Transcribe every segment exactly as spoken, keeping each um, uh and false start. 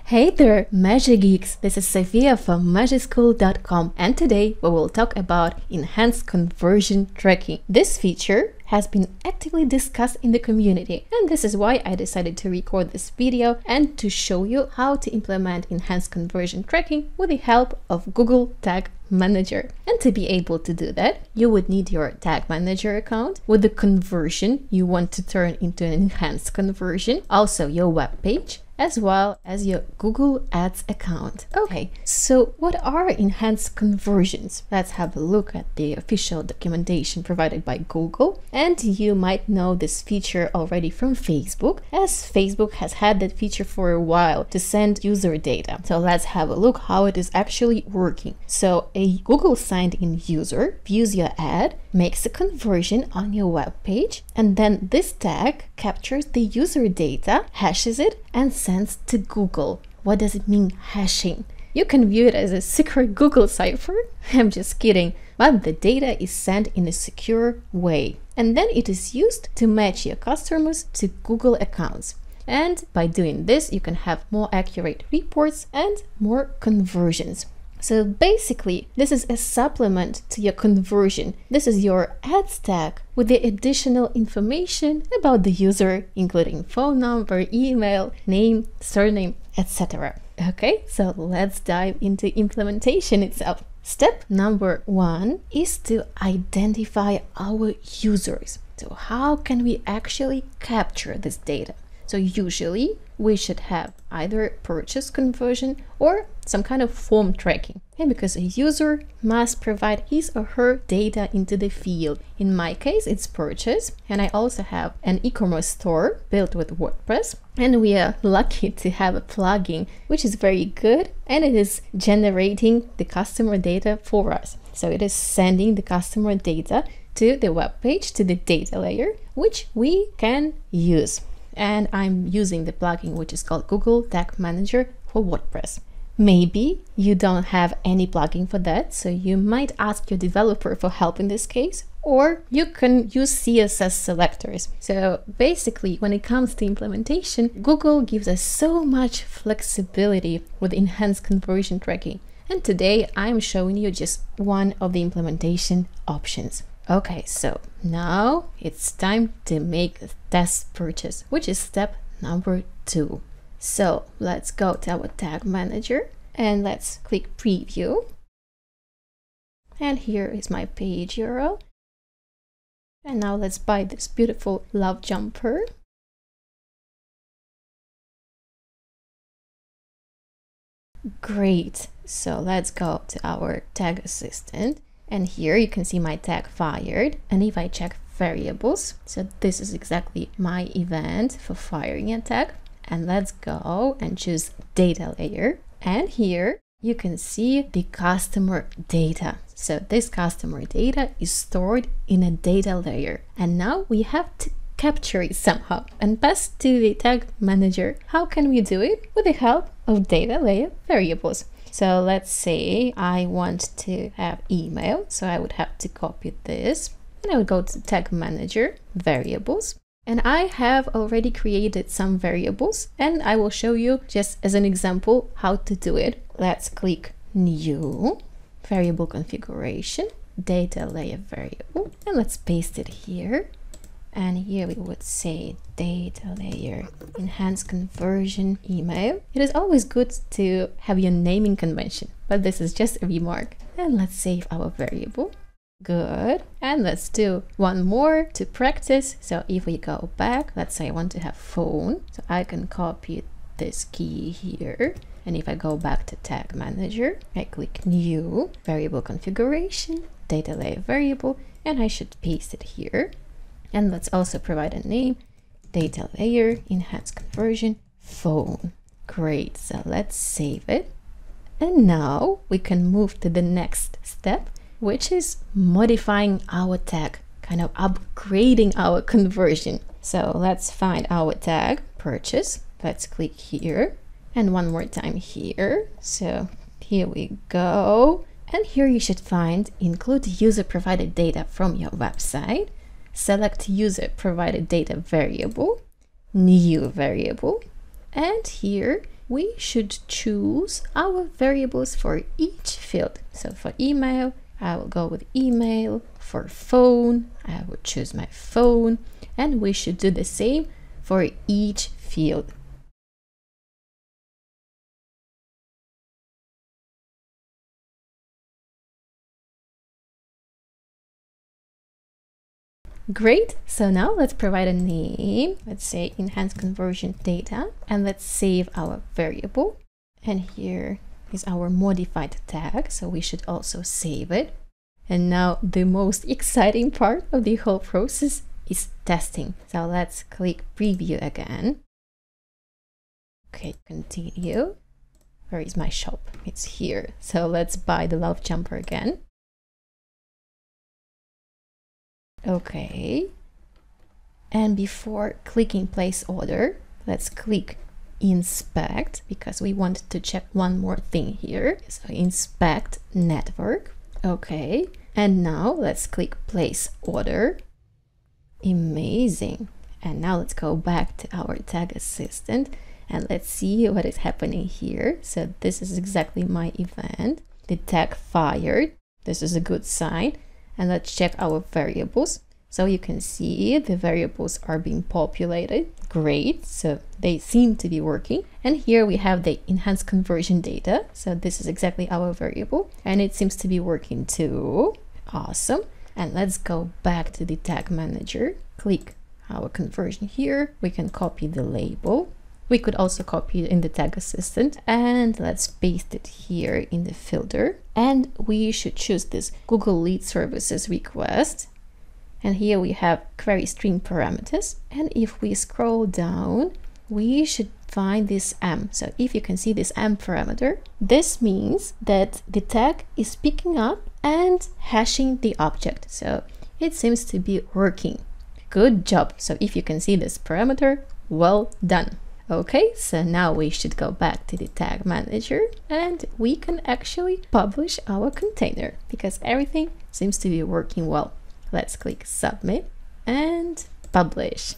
Hey there, Magic Geeks! This is Sophia from magic school dot com, and today we will talk about enhanced conversion tracking. This feature has been actively discussed in the community, and this is why I decided to record this video and to show you how to implement enhanced conversion tracking with the help of Google Tag Manager. And to be able to do that, you would need your Tag Manager account with the conversion you want to turn into an enhanced conversion, also your web page, as well as your Google Ads account. Okay, so what are enhanced conversions? Let's have a look at the official documentation provided by Google. And you might know this feature already from Facebook, as Facebook has had that feature for a while to send user data. So let's have a look how it is actually working. So a Google signed in user views your ad, makes a conversion on your web page, and then this tag captures the user data, hashes it, and sends to Google. What does it mean, hashing? You can view it as a secret Google cipher. I'm just kidding. But the data is sent in a secure way. And then it is used to match your customers to Google accounts. And by doing this, you can have more accurate reports and more conversions. So basically, this is a supplement to your conversion. This is your ads tag with the additional information about the user, including phone number, email, name, surname, et cetera. Okay, so let's dive into implementation itself. Step number one is to identify our users. So how can we actually capture this data? So usually we should have either purchase conversion or some kind of form tracking. And because a user must provide his or her data into the field. In my case, it's purchase. And I also have an e-commerce store built with WordPress. And we are lucky to have a plugin, which is very good. And it is generating the customer data for us. So it is sending the customer data to the web page, to the data layer, which we can use. And I'm using the plugin which is called Google Tag Manager for WordPress. Maybe you don't have any plugin for that, so you might ask your developer for help in this case, or you can use C S S selectors. So basically, when it comes to implementation, Google gives us so much flexibility with enhanced conversion tracking. And today I'm showing you just one of the implementation options. Okay, so now it's time to make a test purchase, which is step number two. So let's go to our tag manager and let's click preview. And here is my page U R L. And now let's buy this beautiful love jumper. Great. So let's go to our tag assistant. And here you can see my tag fired. And if I check variables, so this is exactly my event for firing a tag. And let's go and choose data layer. And here you can see the customer data. So this customer data is stored in a data layer. And now we have to capture it somehow and pass to the tag manager. How can we do it? With the help of data layer variables. So let's say I want to have email, so I would have to copy this and I would go to tag manager variables, and I have already created some variables and I will show you just as an example how to do it. Let's click new variable configuration, data layer variable, and let's paste it here. And here we would say data layer, enhanced conversion email. It is always good to have your naming convention, but this is just a remark. And let's save our variable. Good. And let's do one more to practice. So if we go back, let's say I want to have phone. So I can copy this key here. And if I go back to tag manager, I click new variable configuration, data layer variable, and I should paste it here. And let's also provide a name, data layer, enhanced conversion, phone. Great, so let's save it. And now we can move to the next step, which is modifying our tag, kind of upgrading our conversion. So let's find our tag, purchase. Let's click here and one more time here. So here we go. And here you should find include user provided data from your website. Select user provided data variable, new variable, and here we should choose our variables for each field. So for email, I will go with email. For phone, I will choose my phone. And we should do the same for each field. Great, so now let's provide a name. Let's say enhanced conversion data, and let's save our variable. And here is our modified tag, so we should also save it. And now the most exciting part of the whole process is testing. So let's click preview again. Okay, continue. Where is my shop? It's here. So let's buy the love jumper again. Okay, and before clicking place order, let's click inspect, because we want to check one more thing here. So inspect network. Okay, and now let's click place order. Amazing. And now let's go back to our tag assistant and let's see what is happening here. So this is exactly my event. The tag fired. This is a good sign. And let's check our variables. So you can see the variables are being populated. Great, so they seem to be working. And here we have the enhanced conversion data. So this is exactly our variable and it seems to be working too. Awesome. And let's go back to the tag manager. Click our conversion here. We can copy the label. We could also copy it in the tag assistant, and let's paste it here in the filter. And we should choose this Google Lead Services request. And here we have query string parameters. And if we scroll down, we should find this M. So if you can see this M parameter, this means that the tag is picking up and hashing the object. So it seems to be working. Good job. So if you can see this parameter, well done. Okay, so now we should go back to the tag manager and we can actually publish our container because everything seems to be working well. Let's click submit and publish.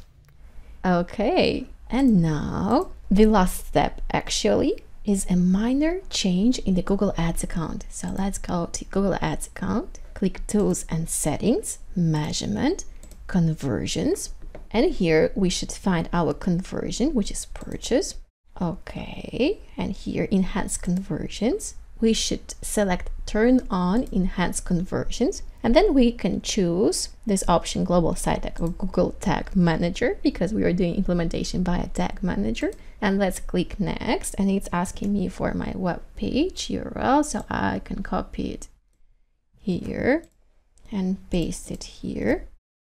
Okay, and now the last step actually is a minor change in the Google Ads account. So let's go to Google Ads account, click tools and settings, measurement, conversions. And here we should find our conversion, which is purchase. Okay, and here enhanced conversions. We should select turn on enhanced conversions. And then we can choose this option global site tag or Google Tag Manager because we are doing implementation by a tag manager. And let's click next. And it's asking me for my web page U R L. So I can copy it here and paste it here.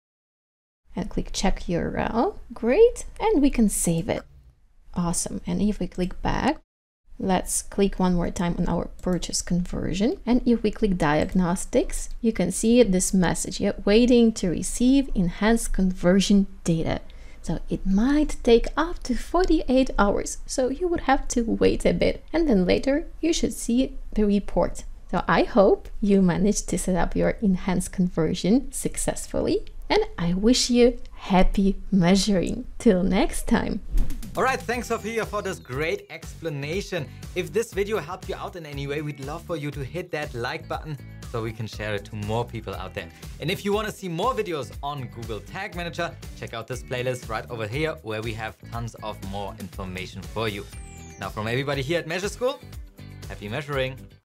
And click check U R L. Great. And we can save it. Awesome. And if we click back, let's click one more time on our purchase conversion. And if we click diagnostics, you can see this message here, waiting to receive enhanced conversion data. So it might take up to forty-eight hours. So you would have to wait a bit. And then later you should see the report. So I hope you managed to set up your enhanced conversion successfully. And I wish you happy measuring. Till next time. Alright, thanks Sophia for this great explanation. If this video helped you out in any way, we'd love for you to hit that like button so we can share it to more people out there. And if you want to see more videos on Google Tag Manager, check out this playlist right over here where we have tons of more information for you. Now from everybody here at Measure School, happy measuring!